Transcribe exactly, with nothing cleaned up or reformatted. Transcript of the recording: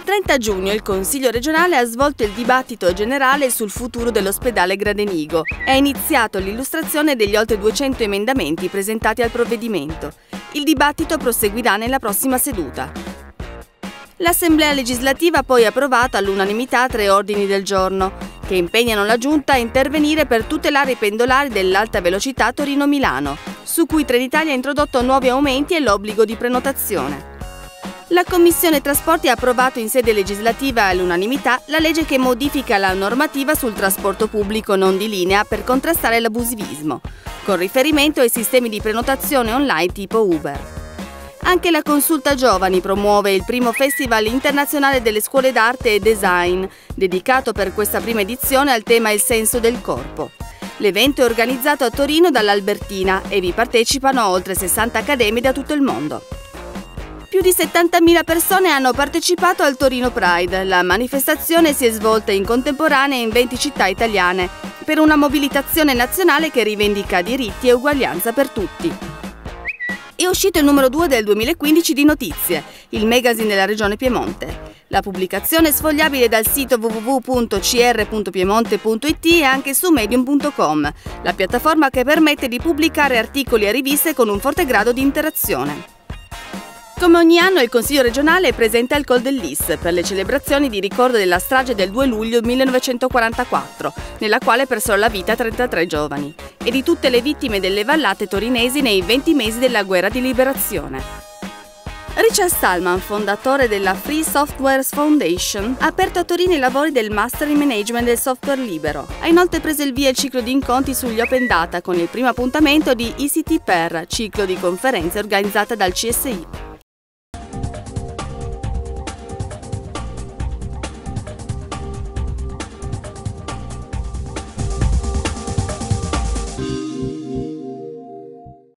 trenta giugno il Consiglio regionale ha svolto il dibattito generale sul futuro dell'ospedale Gradenigo. È iniziato l'illustrazione degli oltre duecento emendamenti presentati al provvedimento. Il dibattito proseguirà nella prossima seduta. L'Assemblea legislativa ha poi approvato all'unanimità tre ordini del giorno, che impegnano la Giunta a intervenire per tutelare i pendolari dell'alta velocità Torino-Milano, su cui Trenitalia ha introdotto nuovi aumenti e l'obbligo di prenotazione. La Commissione Trasporti ha approvato in sede legislativa all'unanimità la legge che modifica la normativa sul trasporto pubblico non di linea per contrastare l'abusivismo, con riferimento ai sistemi di prenotazione online tipo Uber. Anche la Consulta Giovani promuove il primo Festival internazionale delle scuole d'arte e design, dedicato per questa prima edizione al tema Il senso del corpo. L'evento è organizzato a Torino dall'Albertina e vi partecipano oltre sessanta accademie da tutto il mondo. Più di settantamila persone hanno partecipato al Torino Pride. La manifestazione si è svolta in contemporanea in venti città italiane per una mobilitazione nazionale che rivendica diritti e uguaglianza per tutti. È uscito il numero due del duemilaquindici di Notizie, il magazine della regione Piemonte. La pubblicazione è sfogliabile dal sito w w w punto c r punto piemonte punto i t e anche su medium punto com, la piattaforma che permette di pubblicare articoli e riviste con un forte grado di interazione. Come ogni anno il Consiglio regionale presenta il Col dell'I S per le celebrazioni di ricordo della strage del due luglio millenovecentoquarantaquattro, nella quale persero la vita trentatré giovani, e di tutte le vittime delle vallate torinesi nei venti mesi della guerra di liberazione. Richard Stallman, fondatore della Free Software Foundation, ha aperto a Torino i lavori del Master in Management del software libero. Ha inoltre preso il via il ciclo di incontri sugli Open Data con il primo appuntamento di I C T per, ciclo di conferenze organizzata dal C S I.